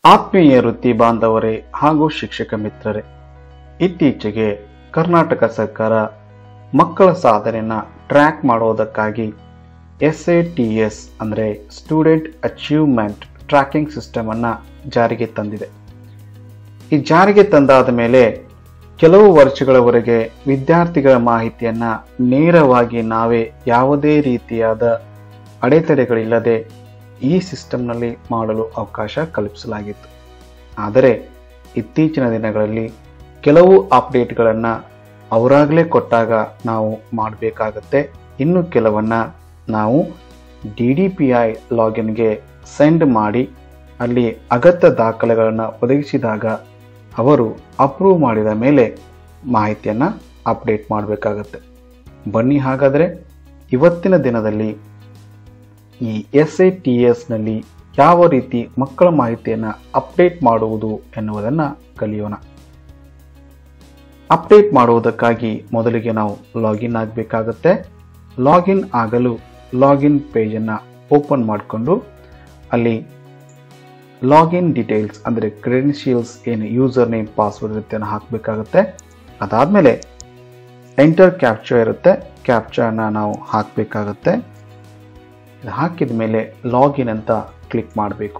ಆತ್ಮೀಯ ವೃತ್ತಿ ಬಾಂಧವರೇ ಹಾಗೂ ಶಿಕ್ಷಕ ಮಿತ್ರರೇ, ಇತ್ತೀಚೆಗೆ ಕರ್ನಾಟಕ ಸರ್ಕಾರ ಮಕ್ಕಳ ಸಾಧನೆಯನ್ನು ಟ್ರ್ಯಾಕ್ ಮಾಡೋದಕ್ಕಾಗಿ SATS ಅಂದರೆ ಸ್ಟೂಡೆಂಟ್ ಅಚೀವ್ಮೆಂಟ್ ಟ್ರ್ಯಾಕಿಂಗ್ ಸಿಸ್ಟಮ್ ಅನ್ನು ಜಾರಿಗೆ ತಂದಿದೆ. ಈ ಜಾರಿಗೆ ತಂದಾದ ಮೇಲೆ ಕೆಲವು ವರ್ಷಗಳವರೆಗೆ ವಿದ್ಯಾರ್ಥಿಗಳ ಮಾಹಿತಿಯನ್ನು ನೇರವಾಗಿ ನಾವೇ ಯಾವುದೇ ರೀತಿಯಾದ ಅಡೆತಡೆಗಳಿಲ್ಲದೆ ಈ ಸಿಸ್ಟಮ್ನಲ್ಲಿ ಮಾಡಲು ಅವಕಾಶ ಕಲ್ಪಿಸಲಾಗಿತ್ತು. ಆದರೆ ಇತ್ತೀಚಿನ ದಿನಗಳಲ್ಲಿ ಕೆಲವು ಅಪ್ಡೇಟ್ಗಳನ್ನು ಅವರಾಗಲೇ ಕೊಟ್ಟಾಗ ನಾವು ಮಾಡಬೇಕಾಗತ್ತೆ. ಇನ್ನು ಕೆಲವನ್ನು ನಾವು DDPI ಲಾಗಿನ್ಗೆ ಸೆಂಡ್ ಮಾಡಿ ಅಲ್ಲಿ ಅಗತ್ಯ ದಾಖಲೆಗಳನ್ನು ಒದಗಿಸಿದಾಗ ಅವರು ಅಪ್ರೂವ್ ಮಾಡಿದ ಮೇಲೆ ಮಾಹಿತಿಯನ್ನು ಅಪ್ಡೇಟ್ ಮಾಡಬೇಕಾಗತ್ತೆ. ಬನ್ನಿ ಹಾಗಾದರೆ ಇವತ್ತಿನ ದಿನದಲ್ಲಿ ಈ SATSನಲ್ಲಿ ಯಾವ ರೀತಿ ಮಕ್ಕಳ ಮಾಹಿತಿಯನ್ನು ಅಪ್ಡೇಟ್ ಮಾಡುವುದು ಎನ್ನುವುದನ್ನು ಕಲಿಯೋಣ. ಅಪ್ಡೇಟ್ ಮಾಡುವುದಕ್ಕಾಗಿ ಮೊದಲಿಗೆ ನಾವು ಲಾಗಿನ್ ಆಗಬೇಕಾಗತ್ತೆ. ಲಾಗಿನ್ ಆಗಲು ಲಾಗಿನ್ ಪೇಜನ್ನು ಓಪನ್ ಮಾಡಿಕೊಂಡು ಅಲ್ಲಿ ಲಾಗಿನ್ ಡೀಟೇಲ್ಸ್ ಅಂದರೆ ಕ್ರೆಡೆನ್ಷಿಯಲ್ಸ್ ಏನು ಯೂಸರ್ ನೇಮ್ ಪಾಸ್ವರ್ಡ್ ಇರುತ್ತೆ ಹಾಕಬೇಕಾಗತ್ತೆ. ಅದಾದಮೇಲೆ ಎಂಟರ್ ಕ್ಯಾಪ್ಚಾ ಇರುತ್ತೆ, ಕ್ಯಾಪ್ಚಾನ ನಾವು ಹಾಕಬೇಕಾಗತ್ತೆ. ಹಾಕಿದ ಮೇಲೆ ಲಾಗಿನ್ ಅಂತ ಕ್ಲಿಕ್ ಮಾಡಬೇಕು.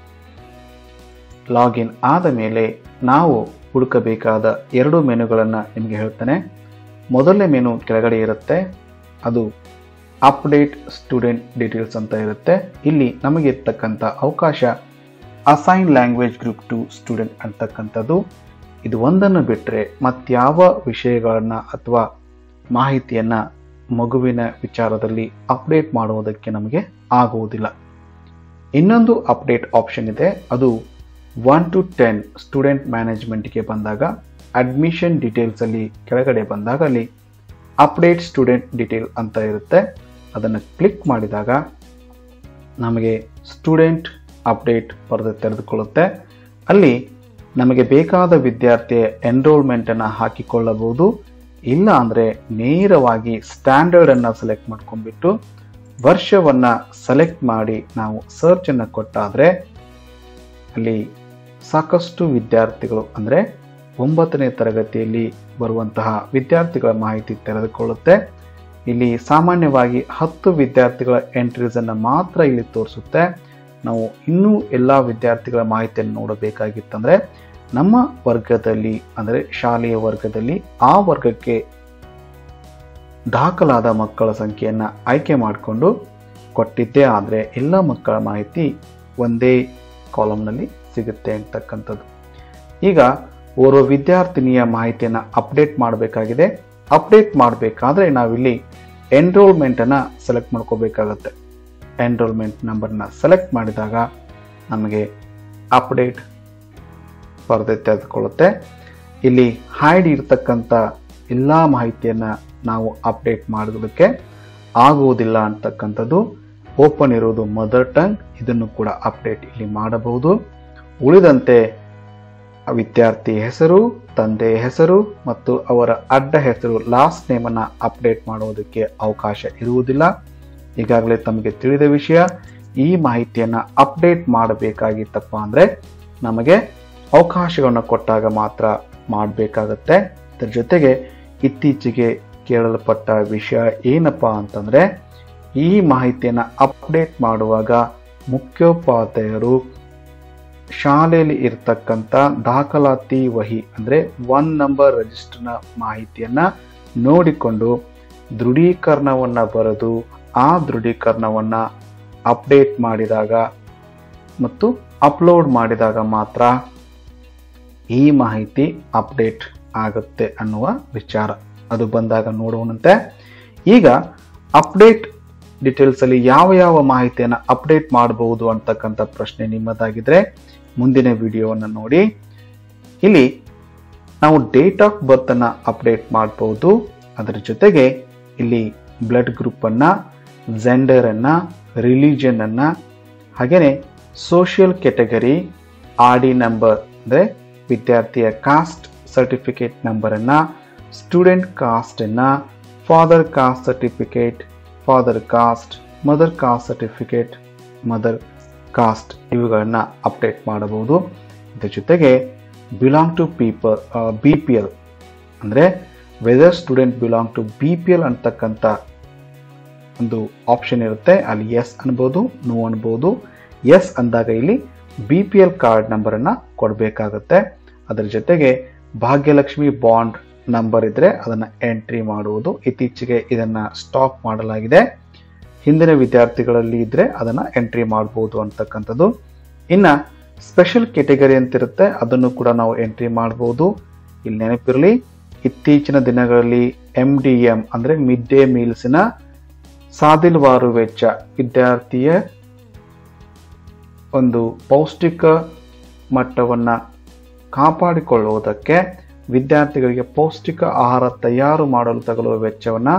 ಲಾಗಿನ್ ಆದ ಮೇಲೆ ನಾವು ಹುಡುಕಬೇಕಾದ ಎರಡು ಮೆನುಗಳನ್ನು ನಿಮಗೆ ಹೇಳ್ತೇನೆ. ಮೊದಲನೇ ಮೆನು ಕೆಳಗಡೆ ಇರುತ್ತೆ, ಅದು ಅಪ್ಡೇಟ್ ಸ್ಟೂಡೆಂಟ್ ಡೀಟೇಲ್ಸ್ ಅಂತ ಇರುತ್ತೆ. ಇಲ್ಲಿ ನಮಗೆ ಇರ್ತಕ್ಕಂಥ ಅವಕಾಶ ಅಸೈನ್ ಲ್ಯಾಂಗ್ವೇಜ್ ಗ್ರೂಪ್ 2 ಸ್ಟೂಡೆಂಟ್ ಅಂತಕ್ಕಂಥದ್ದು. ಇದು ಒಂದನ್ನು ಬಿಟ್ಟರೆ ಮತ್ಯಾವ ವಿಷಯಗಳನ್ನು ಅಥವಾ ಮಾಹಿತಿಯನ್ನು ಮಗುವಿನ ವಿಚಾರದಲ್ಲಿ ಅಪ್ಡೇಟ್ ಮಾಡುವುದಕ್ಕೆ ನಮಗೆ ಆಗುವುದಿಲ್ಲ. ಇನ್ನೊಂದು ಅಪ್ಡೇಟ್ ಆಪ್ಷನ್ ಇದೆ, ಅದು 1 to 10 ಸ್ಟೂಡೆಂಟ್ ಮ್ಯಾನೇಜ್ಮೆಂಟ್ಗೆ ಬಂದಾಗ ಅಡ್ಮಿಷನ್ ಡೀಟೇಲ್ಸ್ ಅಲ್ಲಿ ಕೆಳಗಡೆ ಬಂದಾಗ ಅಲ್ಲಿ ಅಪ್ಡೇಟ್ ಸ್ಟೂಡೆಂಟ್ ಡೀಟೇಲ್ ಅಂತ ಇರುತ್ತೆ. ಅದನ್ನು ಕ್ಲಿಕ್ ಮಾಡಿದಾಗ ನಮಗೆ ಸ್ಟೂಡೆಂಟ್ ಅಪ್ಡೇಟ್ ಪರದೆ ತೆರೆದುಕೊಳ್ಳುತ್ತೆ. ಅಲ್ಲಿ ನಮಗೆ ಬೇಕಾದ ವಿದ್ಯಾರ್ಥಿಯ ಎನ್ರೋಲ್ಮೆಂಟನ್ನು ಹಾಕಿಕೊಳ್ಳಬಹುದು. ಇಲ್ಲ ಅಂದರೆ ನೇರವಾಗಿ ಸ್ಟ್ಯಾಂಡರ್ಡನ್ನು ಸೆಲೆಕ್ಟ್ ಮಾಡ್ಕೊಂಡ್ಬಿಟ್ಟು ವರ್ಷವನ್ನು ಸೆಲೆಕ್ಟ್ ಮಾಡಿ ನಾವು ಸರ್ಚನ್ನು ಕೊಟ್ಟಾದರೆ ಅಲ್ಲಿ ಸಾಕಷ್ಟು ವಿದ್ಯಾರ್ಥಿಗಳು ಅಂದರೆ 9ನೇ ತರಗತಿಯಲ್ಲಿ ಬರುವಂತಹ ವಿದ್ಯಾರ್ಥಿಗಳ ಮಾಹಿತಿ ತೆರೆದುಕೊಳ್ಳುತ್ತೆ. ಇಲ್ಲಿ ಸಾಮಾನ್ಯವಾಗಿ 10 ವಿದ್ಯಾರ್ಥಿಗಳ ಎಂಟ್ರೀಸನ್ನು ಮಾತ್ರ ಇಲ್ಲಿ ತೋರಿಸುತ್ತೆ. ನಾವು ಇನ್ನೂ ಎಲ್ಲ ವಿದ್ಯಾರ್ಥಿಗಳ ಮಾಹಿತಿಯನ್ನು ನೋಡಬೇಕಾಗಿತ್ತಂದರೆ ನಮ್ಮ ವರ್ಗದಲ್ಲಿ ಅಂದರೆ ಶಾಲೆಯ ವರ್ಗದಲ್ಲಿ ಆ ವರ್ಗಕ್ಕೆ ದಾಖಲಾದ ಮಕ್ಕಳ ಸಂಖ್ಯೆಯನ್ನು ಆಯ್ಕೆ ಮಾಡಿಕೊಂಡು ಕೊಟ್ಟಿದ್ದೇ ಆದರೆ ಎಲ್ಲ ಮಕ್ಕಳ ಮಾಹಿತಿ ಒಂದೇ ಕಾಲಮ್ನಲ್ಲಿ ಸಿಗುತ್ತೆ ಅಂತಕ್ಕಂಥದ್ದು. ಈಗ ಓರ್ವ ವಿದ್ಯಾರ್ಥಿನಿಯ ಮಾಹಿತಿಯನ್ನು ಅಪ್ಡೇಟ್ ಮಾಡಬೇಕಾಗಿದೆ. ಅಪ್ಡೇಟ್ ಮಾಡಬೇಕಾದ್ರೆ ನಾವಿಲ್ಲಿ ಎನ್ರೋಲ್ಮೆಂಟನ್ನು ಸೆಲೆಕ್ಟ್ ಮಾಡ್ಕೋಬೇಕಾಗತ್ತೆ. ಎನ್ರೋಲ್ಮೆಂಟ್ ನಂಬರ್ನ ಸೆಲೆಕ್ಟ್ ಮಾಡಿದಾಗ ನಮಗೆ ಅಪ್ಡೇಟ್ ಪರದೆ ತೆಗೆದುಕೊಳ್ಳುತ್ತೆ. ಇಲ್ಲಿ ಹೈಡ್ ಇರ್ತಕ್ಕಂಥ ಎಲ್ಲ ಮಾಹಿತಿಯನ್ನು ನಾವು ಅಪ್ಡೇಟ್ ಮಾಡೋದಕ್ಕೆ ಆಗುವುದಿಲ್ಲ ಅಂತಕ್ಕಂಥದ್ದು. ಓಪನ್ ಇರೋದು ಮದರ್ ಟಂಗ್, ಇದನ್ನು ಕೂಡ ಅಪ್ಡೇಟ್ ಇಲ್ಲಿ ಮಾಡಬಹುದು. ಉಳಿದಂತೆ ವಿದ್ಯಾರ್ಥಿ ಹೆಸರು, ತಂದೆ ಹೆಸರು ಮತ್ತು ಅವರ ಅಡ್ಡ ಹೆಸರು ಲಾಸ್ಟ್ ನೇಮನ್ನು ಅಪ್ಡೇಟ್ ಮಾಡುವುದಕ್ಕೆ ಅವಕಾಶ ಇರುವುದಿಲ್ಲ. ಈಗಾಗಲೇ ತಮಗೆ ತಿಳಿದ ವಿಷಯ. ಈ ಮಾಹಿತಿಯನ್ನು ಅಪ್ಡೇಟ್ ಮಾಡಬೇಕಾಗಿತ್ತಪ್ಪ ಅಂದರೆ ನಮಗೆ ಅವಕಾಶಗಳನ್ನು ಕೊಟ್ಟಾಗ ಮಾತ್ರ ಮಾಡಬೇಕಾಗತ್ತೆ. ಇದರ ಜೊತೆಗೆ ಇತ್ತೀಚೆಗೆ ಕೇಳಲ್ಪಟ್ಟ ವಿಷಯ ಏನಪ್ಪ ಅಂತಂದರೆ ಈ ಮಾಹಿತಿಯನ್ನು ಅಪ್ಡೇಟ್ ಮಾಡುವಾಗ ಮುಖ್ಯೋಪಾಧ್ಯಾಯರು ಶಾಲೆಯಲ್ಲಿ ಇರ್ತಕ್ಕಂಥ ದಾಖಲಾತಿ ವಹಿ ಅಂದರೆ 1 ನಂಬರ್ ರಿಜಿಸ್ಟರ್ನ ಮಾಹಿತಿಯನ್ನು ನೋಡಿಕೊಂಡು ದೃಢೀಕರಣವನ್ನು ಬರೆದು ಆ ದೃಢೀಕರಣವನ್ನು ಅಪ್ಡೇಟ್ ಮಾಡಿದಾಗ ಮತ್ತು ಅಪ್ಲೋಡ್ ಮಾಡಿದಾಗ ಮಾತ್ರ ಈ ಮಾಹಿತಿ ಅಪ್ಡೇಟ್ ಆಗುತ್ತೆ ಅನ್ನುವ ವಿಚಾರ. ಅದು ಬಂದಾಗ ನೋಡುವಂತೆ. ಈಗ ಅಪ್ಡೇಟ್ ಡೀಟೇಲ್ಸ್ ಅಲ್ಲಿ ಯಾವ ಯಾವ ಮಾಹಿತಿಯನ್ನು ಅಪ್ಡೇಟ್ ಮಾಡಬಹುದು ಅಂತಕ್ಕಂಥ ಪ್ರಶ್ನೆ ನಿಮ್ಮದಾಗಿದ್ರೆ ಮುಂದಿನ ವಿಡಿಯೋವನ್ನು ನೋಡಿ. ಇಲ್ಲಿ ನಾವು ಡೇಟ್ ಆಫ್ ಬರ್ತ್ ಅನ್ನ ಅಪ್ಡೇಟ್ ಮಾಡಬಹುದು. ಅದರ ಜೊತೆಗೆ ಇಲ್ಲಿ ಬ್ಲಡ್ ಗ್ರೂಪ್ ಅನ್ನ, ಜೆಂಡರ್ ಅನ್ನ, ರಿಲಿಜನ್ ಅನ್ನ, ಹಾಗೇನೆ ಸೋಷಿಯಲ್ ಕೆಟಗರಿ, RD ನಂಬರ್ ಅಂದರೆ ವಿದ್ಯಾರ್ಥಿಯ ಕಾಸ್ಟ್ ಸರ್ಟಿಫಿಕೇಟ್ ನಂಬರ್ ಅನ್ನ, ಸ್ಟೂಡೆಂಟ್ ಕಾಸ್ಟ್ ಅನ್ನ, father caste certificate, father caste, mother caste certificate, mother caste ಇವುಗಳನ್ನ ಅಪ್ಡೇಟ್ ಮಾಡಬಹುದು. ಇದರ ಜೊತೆಗೆ ಬಿಲಾಂಗ್ ಟು ಪೀಪಲ್ BPL ಅಂದರೆ whether student belong to BPL ಅಂತಕ್ಕಂಥ ಒಂದು ಆಪ್ಷನ್ ಇರುತ್ತೆ. ಅಲ್ಲಿ ಎಸ್ ಅನ್ಬೋದು, ನೋ ಅನ್ಬೋದು. ಎಸ್ ಅಂದಾಗ ಇಲ್ಲಿ BPL ಕಾರ್ಡ್ ನಂಬರನ್ನು ಕೊಡಬೇಕಾಗತ್ತೆ. ಅದರ ಜೊತೆಗೆ ಭಾಗ್ಯಲಕ್ಷ್ಮಿ ಬಾಂಡ್ ನಂಬರ್ ಇದ್ರೆ ಅದನ್ನು ಎಂಟ್ರಿ ಮಾಡುವುದು. ಇತ್ತೀಚೆಗೆ ಇದನ್ನು ಸ್ಟಾಪ್ ಮಾಡಲಾಗಿದೆ. ಹಿಂದಿನ ವಿದ್ಯಾರ್ಥಿಗಳಲ್ಲಿ ಇದ್ರೆ ಅದನ್ನು ಎಂಟ್ರಿ ಮಾಡಬಹುದು ಅಂತಕ್ಕಂಥದ್ದು. ಇನ್ನು ಸ್ಪೆಷಲ್ ಕೆಟಗರಿ ಅಂತಿರುತ್ತೆ, ಅದನ್ನು ಕೂಡ ನಾವು ಎಂಟ್ರಿ ಮಾಡಬಹುದು. ಇಲ್ಲಿ ನೆನಪಿರಲಿ, ಇತ್ತೀಚಿನ ದಿನಗಳಲ್ಲಿ MDM ಅಂದರೆ ಮಿಡ್ ಡೇ ಮೀಲ್ಸ್ನ ಸಾದಿಲ್ವಾರು ವೆಚ್ಚ, ವಿದ್ಯಾರ್ಥಿಯ ಒಂದು ಪೌಷ್ಟಿಕ ಮಟ್ಟವನ್ನು ಕಾಪಾಡಿಕೊಳ್ಳುವುದಕ್ಕೆ ವಿದ್ಯಾರ್ಥಿಗಳಿಗೆ ಪೌಷ್ಟಿಕ ಆಹಾರ ತಯಾರು ಮಾಡಲು ತಗಲುವ ವೆಚ್ಚವನ್ನು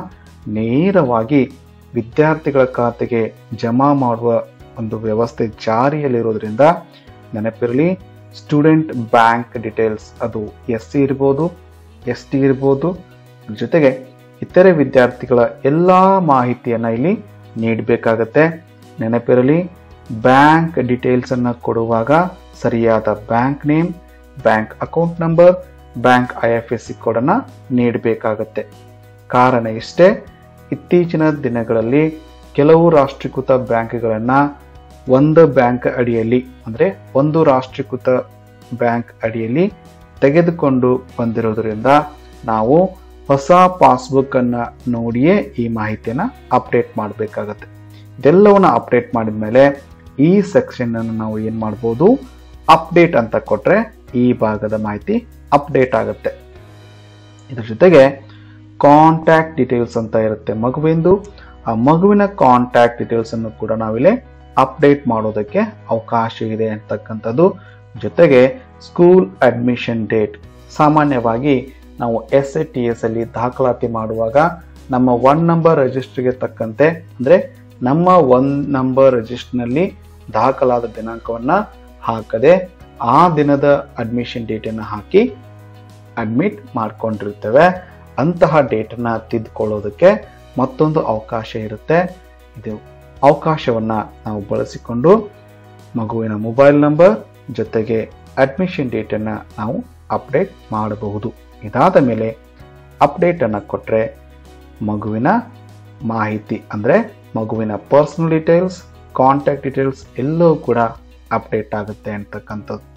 ನೇರವಾಗಿ ವಿದ್ಯಾರ್ಥಿಗಳ ಖಾತೆಗೆ ಜಮಾ ಮಾಡುವ ಒಂದು ವ್ಯವಸ್ಥೆ ಜಾರಿಯಲ್ಲಿರೋದ್ರಿಂದ ನೆನಪಿರಲಿ, ಸ್ಟೂಡೆಂಟ್ ಬ್ಯಾಂಕ್ ಡೀಟೇಲ್ಸ್ ಅದು SC ಇರ್ಬೋದು, ST ಇರ್ಬೋದು. ಜೊತೆಗೆ ಇತರೆ ವಿದ್ಯಾರ್ಥಿಗಳ ಎಲ್ಲ ಮಾಹಿತಿಯನ್ನು ಇಲ್ಲಿ ನೀಡಬೇಕಾಗತ್ತೆ. ನೆನಪಿರಲಿ, ಬ್ಯಾಂಕ್ ಡೀಟೇಲ್ಸನ್ನು ಕೊಡುವಾಗ ಸರಿಯಾದ bank name, bank account number, bank IFSC ಕೋಡನ್ನು ನೀಡಬೇಕಾಗತ್ತೆ. ಕಾರಣ ಇಷ್ಟೇ, ಇತ್ತೀಚಿನ ದಿನಗಳಲ್ಲಿ ಕೆಲವು ರಾಷ್ಟ್ರೀಕೃತ ಬ್ಯಾಂಕ್ಗಳನ್ನು ಒಂದು ಬ್ಯಾಂಕ್ ಅಡಿಯಲ್ಲಿ ಅಂದರೆ ಒಂದು ರಾಷ್ಟ್ರೀಕೃತ ಬ್ಯಾಂಕ್ ಅಡಿಯಲ್ಲಿ ತೆಗೆದುಕೊಂಡು ಬಂದಿರೋದ್ರಿಂದ ನಾವು ಹೊಸ ಪಾಸ್ಬುಕ್ ಅನ್ನು ನೋಡಿಯೇ ಈ ಮಾಹಿತಿಯನ್ನು ಅಪ್ಡೇಟ್ ಮಾಡಬೇಕಾಗತ್ತೆ. ಇದೆಲ್ಲವನ್ನು ಅಪ್ಡೇಟ್ ಮಾಡಿದ ಮೇಲೆ ಈ ಸೆಕ್ಷನ್ ಅನ್ನು ನಾವು ಏನು ಮಾಡ್ಬೋದು, ಅಪ್ಡೇಟ್ ಅಂತ ಕೊಟ್ಟರೆ ಈ ಭಾಗದ ಮಾಹಿತಿ ಅಪ್ಡೇಟ್ ಆಗುತ್ತೆ. ಇದ್ರ ಜೊತೆಗೆ ಕಾಂಟ್ಯಾಕ್ಟ್ ಡೀಟೇಲ್ಸ್ ಅಂತ ಇರುತ್ತೆ ಮಗುವಿಂದು. ಆ ಮಗುವಿನ ಕಾಂಟ್ಯಾಕ್ಟ್ ಡೀಟೇಲ್ಸ್ ಅನ್ನು ಕೂಡ ನಾವಿಲ್ಲಿ ಅಪ್ಡೇಟ್ ಮಾಡೋದಕ್ಕೆ ಅವಕಾಶ ಇದೆ ಅಂತಕ್ಕಂಥದ್ದು. ಜೊತೆಗೆ ಸ್ಕೂಲ್ ಅಡ್ಮಿಷನ್ ಡೇಟ್, ಸಾಮಾನ್ಯವಾಗಿ ನಾವು SATS ಅಲ್ಲಿ ದಾಖಲಾತಿ ಮಾಡುವಾಗ ನಮ್ಮ 1 ನಂಬರ್ ರಿಜಿಸ್ಟರ್ಗೆ ತಕ್ಕಂತೆ ಅಂದರೆ ನಮ್ಮ 1 ನಂಬರ್ ರಿಜಿಸ್ಟರ್ನಲ್ಲಿ ದಾಖಲಾದ ದಿನಾಂಕವನ್ನು ಹಾಕದೆ ಆ ದಿನದ ಅಡ್ಮಿಷನ್ ಡೇಟನ್ನು ಹಾಕಿ ಅಡ್ಮಿಟ್ ಮಾಡ್ಕೊಂಡಿರ್ತೇವೆ. ಅಂತಹ ಡೇಟನ್ನು ತಿದ್ದುಕೊಳ್ಳೋದಕ್ಕೆ ಮತ್ತೊಂದು ಅವಕಾಶ ಇರುತ್ತೆ. ಇದು ಅವಕಾಶವನ್ನು ನಾವು ಬಳಸಿಕೊಂಡು ಮಗುವಿನ ಮೊಬೈಲ್ ನಂಬರ್ ಜೊತೆಗೆ ಅಡ್ಮಿಷನ್ ಡೇಟನ್ನು ನಾವು ಅಪ್ಡೇಟ್ ಮಾಡಬಹುದು. ಇದಾದ ಮೇಲೆ ಅಪ್ಡೇಟನ್ನು ಕೊಟ್ಟರೆ ಮಗುವಿನ ಮಾಹಿತಿ ಅಂದರೆ ಮಗುವಿನ ಪರ್ಸನಲ್ ಡೀಟೇಲ್ಸ್, ಕಾಂಟ್ಯಾಕ್ಟ್ ಡೀಟೇಲ್ಸ್ ಎಲ್ಲವೂ ಕೂಡ ಅಪ್ಡೇಟ್ ಆಗುತ್ತೆ ಅಂತಕ್ಕಂಥದ್ದು.